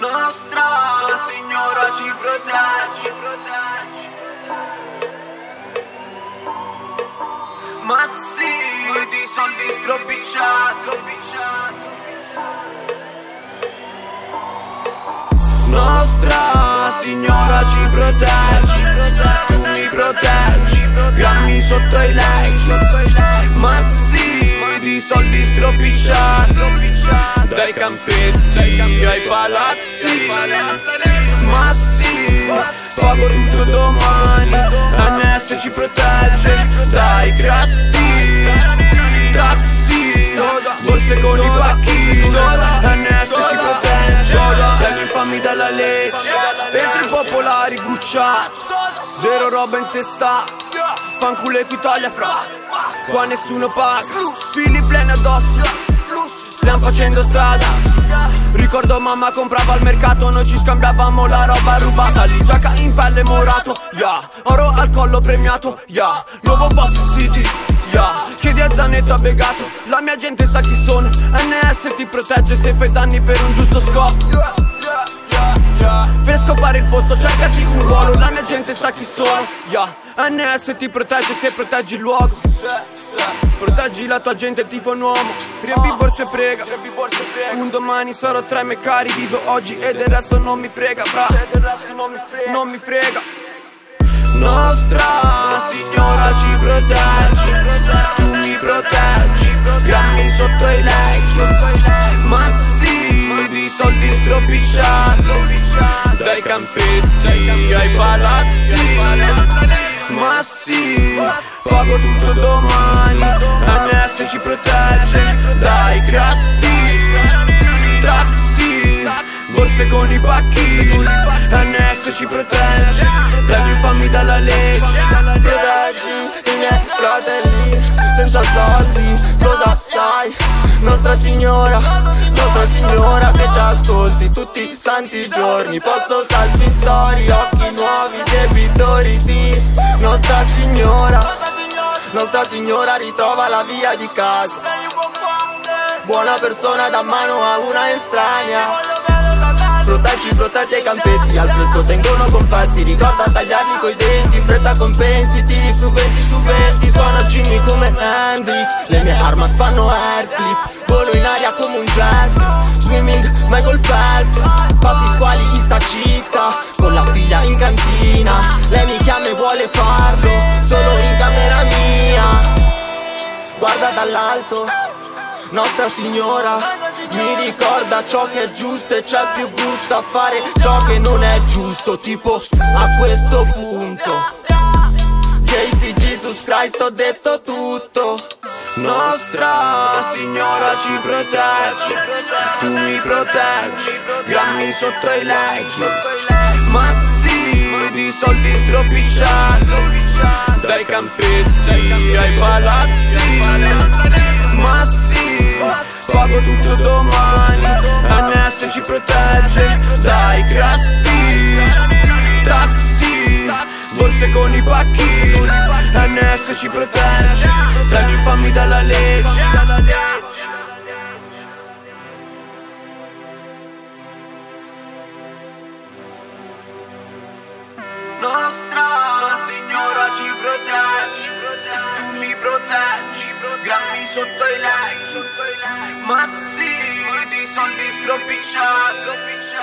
Nostra Signora ci protegge. Mazzi di soldi stropicciati. Nostra Signora ci protegge, tu mi proteggi, grammi sotto i like, mazzi di soldi stropicciati, dai campetti ai palazzi, massi, pago tutto domani, NS ci protegge, dai crasti, taxi, borse con i pacchi, NS ci protegge, dagli infami dalla legge, entri popolari bruciati, zero roba in testa, fanculo Equitalia fra, qua nessuno paga, fili pleni addosso, stiamo facendo strada. Ricordo mamma comprava al mercato, noi ci scambiavamo la roba rubata, lì giacca in pelle morato, yeah, oro al collo premiato, yeah, nuovo boss city, yeah, chiedi a Zanetto begato, la mia gente sa chi sono, NS ti protegge se fai danni per un giusto scopo. Per scopare il posto cercati un ruolo, la mia gente sa chi sono, yeah, NS ti protegge se proteggi il luogo. Proteggi la tua gente, tifo un uomo, riempi borse e prega. Un domani sarò tra i miei cari, vivo oggi e del resto non mi frega, fra. Non mi frega. Nostra Signora ci protegge, tu mi proteggi, grammi sotto i like, mazzi di soldi stropicciati, dai campetti ai palazzi, massi, pago tutto domani, NS ci protegge, dai crasti, taxi, borse con i pacchi, NS ci protegge, dagli infami dalla legge. Proteggi i miei fratelli, senza soldi, cosa sai? Nostra Signora che ci ascolti tutti i santi giorni. Posto salvi storie, occhi nuovi, debitori di Nostra Signora ritrova la via di casa. Buona persona da mano a una estranea. Proteggi i campetti, al fresco tengono confetti. Ricorda tagliarli coi denti, in fretta compensi. Tiri su 20 su 20, suona Jimmy come Hendrix. Le mie armas fanno airflip, volo in aria come un jet. Swimming Michael Phelps, papi squali in sta città, con la figlia in cantina. Lei mi chiama e vuole farlo, solo in camera mia. Guarda dall'alto, Nostra Signora mi ricorda ciò che è giusto e c'è più gusto a fare ciò che non è giusto. Tipo a questo punto JC Jesus Christ ho detto tutto. Nostra Signora ci protegge, tu mi proteggi, grammi sotto i like, mazzi di soldi stropicciati, dai campetti ai palazzi, massi, pago tutto domani, NS ci protegge, dai crasti, taxi, borse con i pacchi, NS ci protegge, dagli infami dalla legge. Nostra Signora ci protegge, tu mi proteggi, grammi sotto i like, mazzi di soldi stropicciati.